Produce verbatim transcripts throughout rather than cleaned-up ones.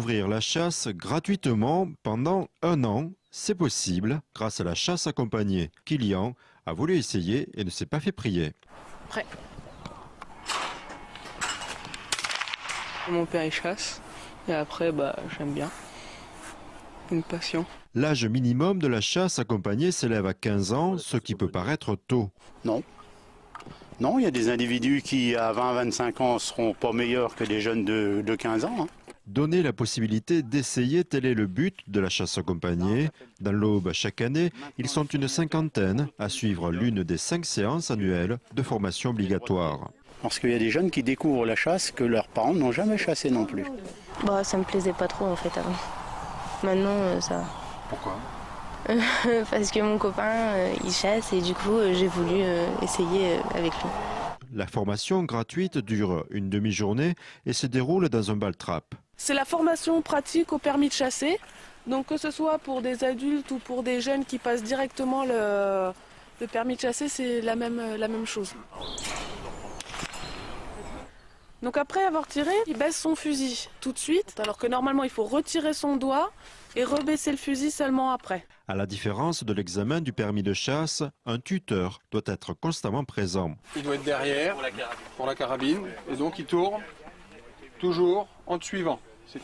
découvrir la chasse gratuitement pendant un an. C'est possible grâce à la chasse accompagnée. Kylian a voulu essayer et ne s'est pas fait prier. Prêt. Mon père il chasse et après bah j'aime bien. Une passion. L'âge minimum de la chasse accompagnée s'élève à quinze ans, ce qui peut paraître tôt. Non. Non, il y a des individus qui à vingt à vingt-cinq ans seront pas meilleurs que des jeunes de, de quinze ans. Hein. Donner la possibilité d'essayer, tel est le but de la chasse accompagnée. Dans l'Aube, chaque année, ils sont une cinquantaine à suivre l'une des cinq séances annuelles de formation obligatoire. Parce qu'il y a des jeunes qui découvrent la chasse que leurs parents n'ont jamais chassé non plus. Bah, ça me plaisait pas trop en fait avant. Maintenant, euh, ça va. Pourquoi? Parce que mon copain, euh, il chasse et du coup, euh, j'ai voulu euh, essayer euh, avec lui. La formation gratuite dure une demi-journée et se déroule dans un bal-trap. C'est la formation pratique au permis de chasser. Donc que ce soit pour des adultes ou pour des jeunes qui passent directement le, le permis de chasser, c'est la même, la même chose. Donc après avoir tiré, il baisse son fusil tout de suite, alors que normalement il faut retirer son doigt et rebaisser le fusil seulement après. À la différence de l'examen du permis de chasse, un tuteur doit être constamment présent. Il doit être derrière pour la carabine et donc il tourne toujours en te suivant.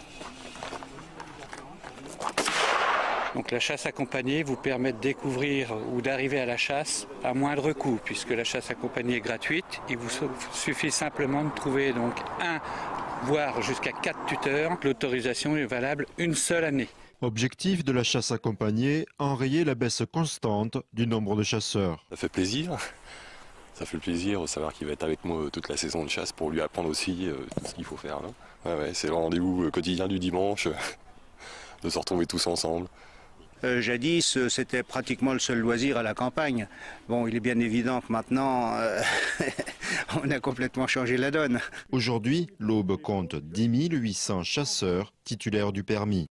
Donc la chasse accompagnée vous permet de découvrir ou d'arriver à la chasse à moindre coût, puisque la chasse accompagnée est gratuite. Il vous suffit simplement de trouver donc un, voire jusqu'à quatre tuteurs. L'autorisation est valable une seule année. Objectif de la chasse accompagnée, enrayer la baisse constante du nombre de chasseurs. Ça fait plaisir. Ça fait plaisir de savoir qu'il va être avec moi toute la saison de chasse pour lui apprendre aussi euh, tout ce qu'il faut faire. Ouais, ouais, c'est le rendez-vous quotidien du dimanche, de se retrouver tous ensemble. Euh, jadis, c'était pratiquement le seul loisir à la campagne. Bon, il est bien évident que maintenant, euh, on a complètement changé la donne. Aujourd'hui, l'Aube compte dix mille huit cents chasseurs titulaires du permis.